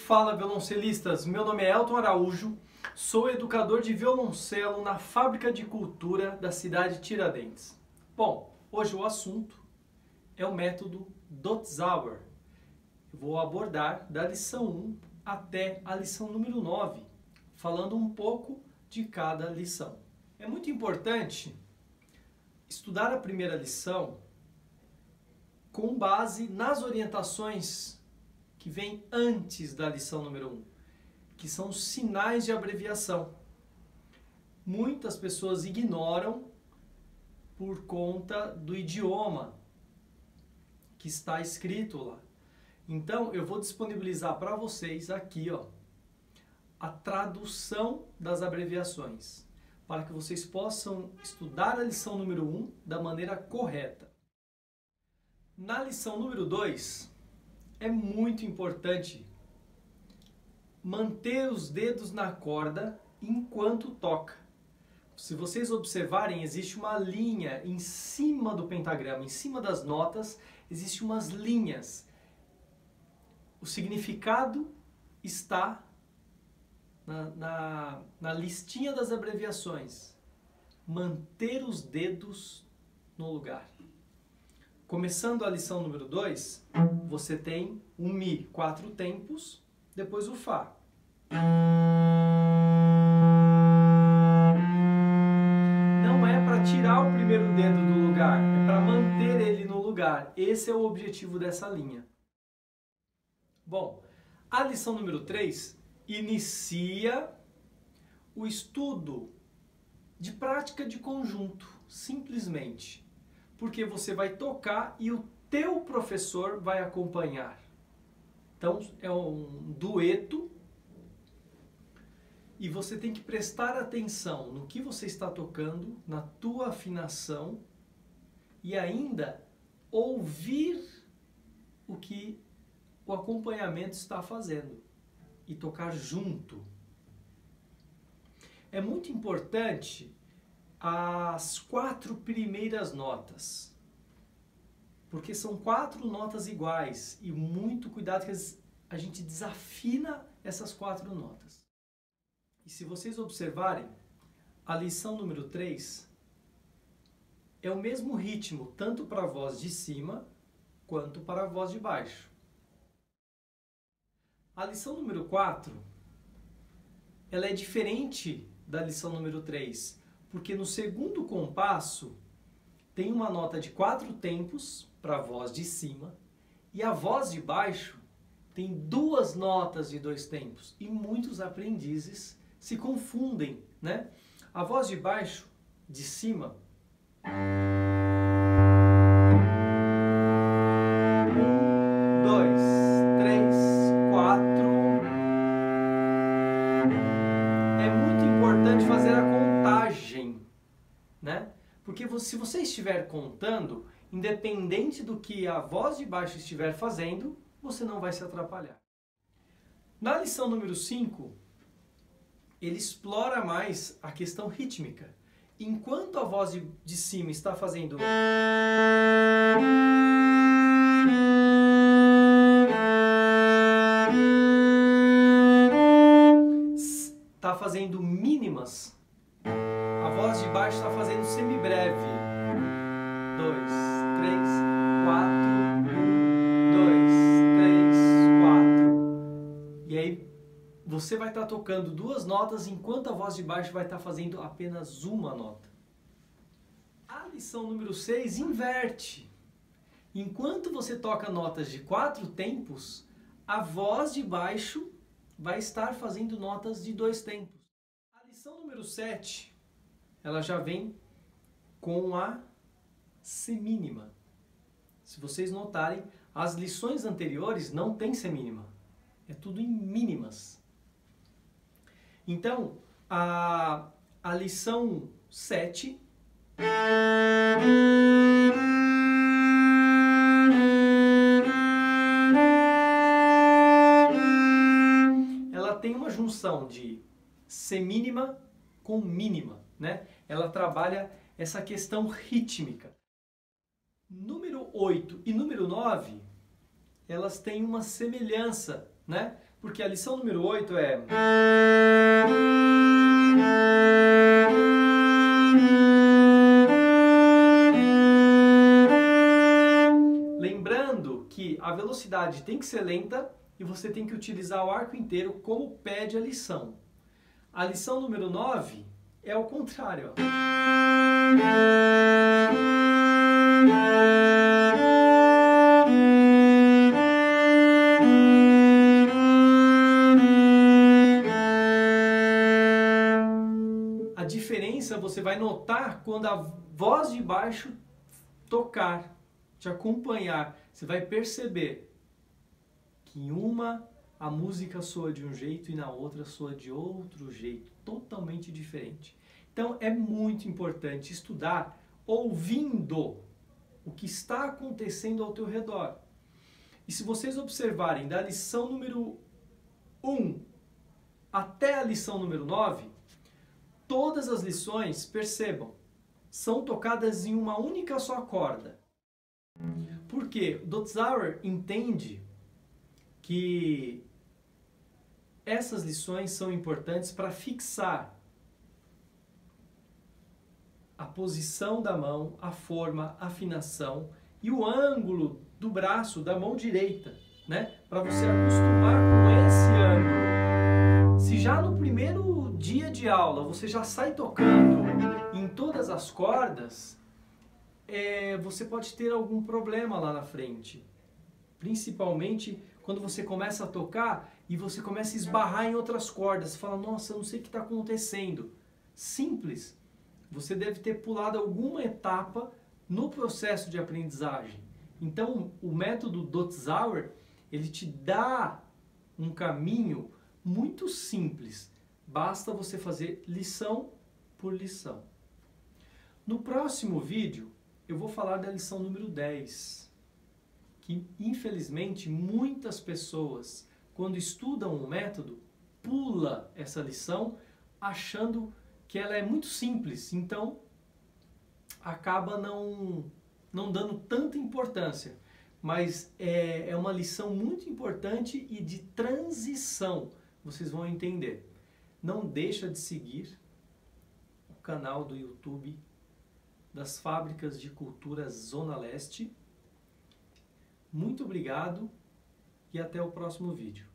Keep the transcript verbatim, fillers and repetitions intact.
Fala, violoncelistas! Meu nome é Elton Araújo, sou educador de violoncelo na Fábrica de Cultura da cidade de Tiradentes. Bom, hoje o assunto é o método Dotzauer. Eu vou abordar da lição um até a lição número nove, falando um pouco de cada lição. É muito importante estudar a primeira lição com base nas orientações que vem antes da lição número um, que são os sinais de abreviação. Muitas pessoas ignoram por conta do idioma que está escrito lá. Então, eu vou disponibilizar para vocês aqui, ó, a tradução das abreviações, para que vocês possam estudar a lição número um da maneira correta. Na lição número dois, é muito importante manter os dedos na corda enquanto toca. Se vocês observarem, existe uma linha em cima do pentagrama, em cima das notas, existem umas linhas. O significado está na, na, na listinha das abreviações. Manter os dedos no lugar. Começando a lição número dois, você tem o Mi, quatro tempos, depois o Fá. Não é para tirar o primeiro dedo do lugar, é para manter ele no lugar. Esse é o objetivo dessa linha. Bom, a lição número três inicia o estudo de prática de conjunto, simplesmente. Porque você vai tocar e o teu professor vai acompanhar. Então é um dueto e você tem que prestar atenção no que você está tocando, na tua afinação e ainda ouvir o que o acompanhamento está fazendo e tocar junto. É muito importante as quatro primeiras notas, porque são quatro notas iguais e muito cuidado que a gente desafina essas quatro notas. E se vocês observarem, a lição número três é o mesmo ritmo tanto para a voz de cima quanto para a voz de baixo. A lição número quatro, ela é diferente da lição número três, porque no segundo compasso tem uma nota de quatro tempos para a voz de cima e a voz de baixo tem duas notas de dois tempos e muitos aprendizes se confundem, né? A voz de baixo, de cima, um, dois, três, quatro. É muito importante fazer a contagem, né? Porque se você estiver contando, independente do que a voz de baixo estiver fazendo, você não vai se atrapalhar. Na lição número cinco, ele explora mais a questão rítmica. Enquanto a voz de, de cima está fazendo está fazendo mínimas, a voz de baixo está fazendo semibreve. Dois, três, quatro, um, dois, três, quatro. E aí você vai estar tocando duas notas enquanto a voz de baixo vai estar fazendo apenas uma nota. A lição número seis inverte. Enquanto você toca notas de quatro tempos, a voz de baixo vai estar fazendo notas de dois tempos. A lição número sete, ela já vem com a semínima. Se vocês notarem, as lições anteriores não tem semínima. É tudo em mínimas. Então, a, a lição sete ela tem uma junção de semínima com mínima, né? Ela trabalha essa questão rítmica. Número oito e número nove, elas têm uma semelhança, né? Porque a lição número oito é... Lembrando que a velocidade tem que ser lenta e você tem que utilizar o arco inteiro como pede a lição. A lição número nove é o contrário. Ó. A diferença você vai notar quando a voz de baixo tocar, te acompanhar. Você vai perceber que em uma a música soa de um jeito e na outra soa de outro jeito, totalmente diferente. Então é muito importante estudar ouvindo o que está acontecendo ao teu redor. E se vocês observarem da lição número um até a lição número nove, todas as lições, percebam, são tocadas em uma única só corda. Porque Dotzauer entende que essas lições são importantes para fixar a posição da mão, a forma, a afinação e o ângulo do braço da mão direita, né? Para você acostumar com esse ângulo. Se já no primeiro dia de aula você já sai tocando em todas as cordas, é, você pode ter algum problema lá na frente. Principalmente quando você começa a tocar e você começa a esbarrar em outras cordas. Você fala, nossa, eu não sei o que está acontecendo. Simples. Você deve ter pulado alguma etapa no processo de aprendizagem. Então, o método Dotzauer, ele te dá um caminho muito simples. Basta você fazer lição por lição. No próximo vídeo, eu vou falar da lição número dez. Que, infelizmente, muitas pessoas, quando estudam o método, pula essa lição achando que ela é muito simples, então acaba não, não dando tanta importância. Mas é, é uma lição muito importante e de transição, vocês vão entender. Não deixa de seguir o canal do YouTube das Fábricas de Cultura Zona Leste. Muito obrigado e até o próximo vídeo.